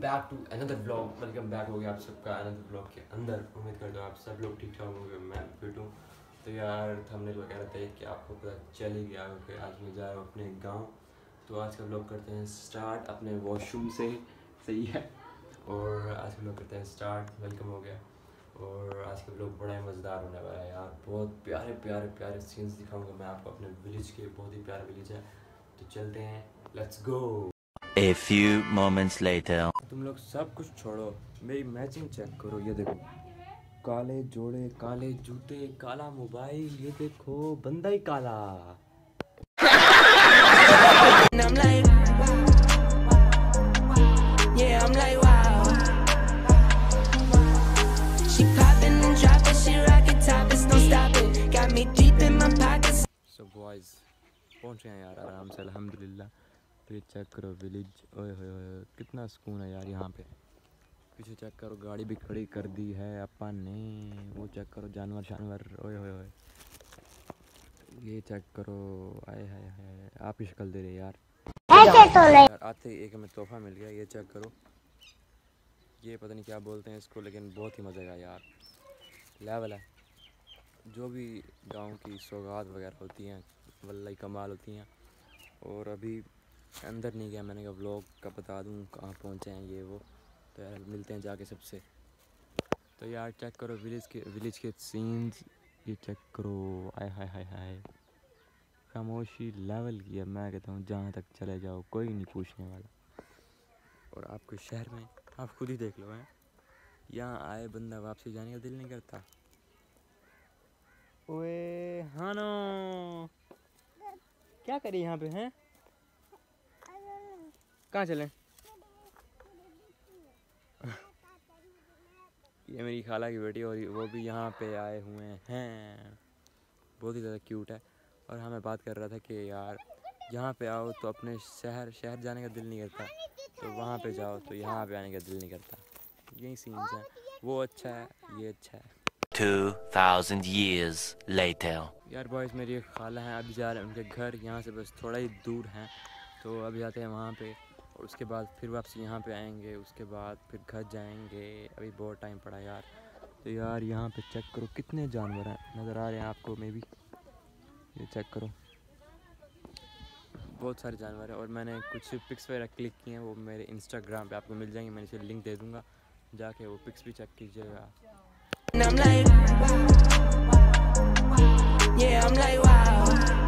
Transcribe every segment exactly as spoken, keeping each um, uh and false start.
Back to another vlog. Welcome back हो गया आप सबका अनदर व्लॉग के अंदर। उम्मीद करता हूँ आप सब लोग ठीक ठाक होंगे, मैं फिट हूँ। तो यार थंबनेल वगैरह देख के आपको पता चल ही गया कि आज मैं जा रहा हूँ अपने गांव। तो आज का व्लॉग करते हैं स्टार्ट अपने वॉशरूम से, सही है। और आज का व्लॉग करते हैं स्टार्ट। वेलकम हो गया। और आज का व्लॉग बड़ा ही मज़ेदार होने वाला है यार। बहुत प्यारे प्यारे प्यारे सीन्स दिखाऊंगा मैं आपको अपने विलेज के। बहुत ही प्यारा विलेज है। तो चलते हैं, let's go. A few moments later. तुम लोग सब कुछ छोड़ो, मेरी मैचिंग चेक करो। ये देखो, काले जोड़े, काले जूते, काला मोबाइल, ये देखो बंदा ही काला। I'm like, yeah, I'm like, wow. She poppin' and droppin', she rockin' top, it's no stopping. Got me deep in my pockets. So boys, पहुंच गए हैं यार आराम से, अल्हम्दुलिल्लाह। तो ये चेक करो विलेज, ओए होए होए कितना सुकून है यार यहाँ पे। पीछे चेक करो, गाड़ी भी खड़ी कर दी है अपन ने। वो चेक करो, जानवर जानवर, ओए होए होए। ये चेक करो, आए हाय हाय, आप ही शक्ल दे रहे यार। यार आते ही एक हमें तोहफा मिल गया, ये चेक करो। ये पता नहीं क्या बोलते हैं इसको, लेकिन बहुत ही मज़े का यार, लेवल है। जो भी गांव की सौगात वगैरह होती हैं वल्लाही कमाल होती हैं। और अभी अंदर नहीं गया मैंने कहा व्लॉग का बता दूं कहाँ पहुँचे हैं ये वो। तो यार मिलते हैं जाके सबसे। तो यार चेक करो विलेज के विलेज के सीन्स, ये चेक करो। आय हाय हाय हाय, खामोशी लेवल की है। मैं कहता हूँ जहाँ तक चले जाओ कोई नहीं पूछने वाला। और आपको शहर में आप खुद ही देख लो हैं, यहाँ आए बंदा वापसी जाने का दिल नहीं करता। ओए हानो, क्या करें यहाँ पे हैं? कहाँ चलें? ये मेरी खाला की बेटी और वो भी यहाँ पे आए हुए हैं। बहुत ही ज़्यादा क्यूट है। और हाँ, मैं बात कर रहा था कि यार यहाँ पे आओ तो अपने शहर शहर जाने का दिल नहीं करता, तो वहाँ पे जाओ तो यहाँ पे आने का दिल नहीं करता। यही सीन्स हैं। वो अच्छा है, ये अच्छा है। Two thousand years later. यार बॉयज़, मेरी एक खाला हैं, अभी जा रहे हैं उनके घर, यहाँ से बस थोड़ा ही दूर हैं। तो अभी जाते हैं वहाँ पे, और उसके बाद फिर वापसी यहाँ पे आएंगे। उसके बाद फिर घर जाएंगे। अभी बहुत टाइम पड़ा यार। तो यार यहाँ पे चेक करो कितने जानवर हैं, नज़र आ रहे हैं आपको में भी। ये चेक करो, बहुत सारे जानवर हैं। और मैंने कुछ पिक्स वगैरह क्लिक किए हैं, वो मेरे इंस्टाग्राम पे आपको मिल जाएंगे। मैं इसे लिंक दे दूँगा, जाके वो पिक्स भी चेक कीजिएगा। Yeah, I'm like, wow.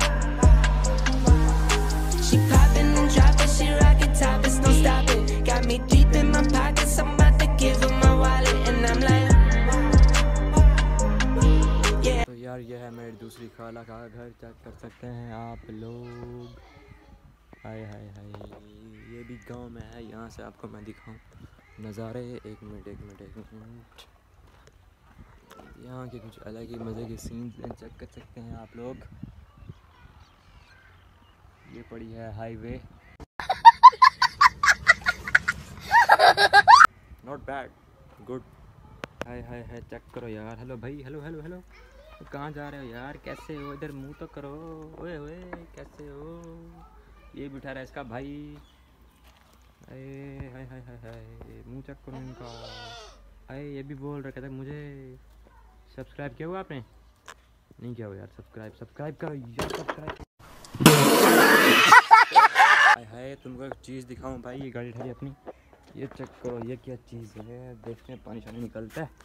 She poppin' and droppin', she rockin' top, it's no stopping. Got me deep in my pockets, I'm about to give her my wallet, and I'm like, yeah. तो यार ये है मेरी दूसरी खाला का घर, check कर सकते हैं आप लोग। हाय हाय हाय, ये भी गांव में है। यहाँ से आपको मैं दिखाऊं नज़ारे। एक मिनट एक मिनट एक मिनट, यहाँ के कुछ अलग ही मज़े के सीन्स हैं, चेक कर सकते हैं आप लोग। ये पड़ी है highway, not bad, good. Hi hi hi, check करो यार। हेलो भाई, हेलो हेलो हेलो, कहाँ जा रहे हो यार? कैसे हो? इधर मुंह तो करो। ओए ओए, कैसे हो? ये बिठा रहा है इसका भाई। अरे हाय हाय हाय हाय, मुँह चेक करो इनका। अरे ये भी बोल रहा, कहता मुझे सब्सक्राइब किया हुआ आपने? नहीं किया हुआ यार, सब्सक्राइब सब्सक्राइब करो यार, सब्सक्राइब। हाय हाय, तुमको एक चीज़ दिखाऊं भाई, ये गाड़ी ठहरी अपनी। ये चेक करो, ये क्या चीज़ है? देखते हैं, पानी शानी निकलता है।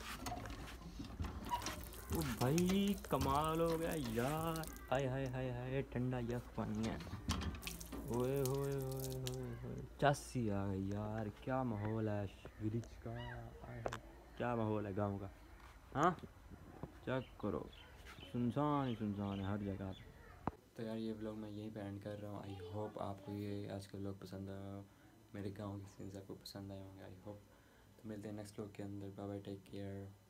ओ भाई कमाल हो गया यार। हाय हाय हाय हाय, ठंडा यह पानी है। ओए होए होए होए होए, चासी आ गई यार। क्या माहौल है विलेज का, आय हाय, क्या माहौल है गांव का। हाँ चेक करो, सुनसान ही सुनसान है हर जगह। तो यार ये व्लॉग मैं यहीं पे एंड कर रहा हूँ। आई होप आपको ये आज का व्लॉग पसंद आया, मेरे गांव के सीन्स आपको पसंद आए होंगे, आई होप। तो मिलते हैं नेक्स्ट व्लॉग के अंदर। Bye bye, take care.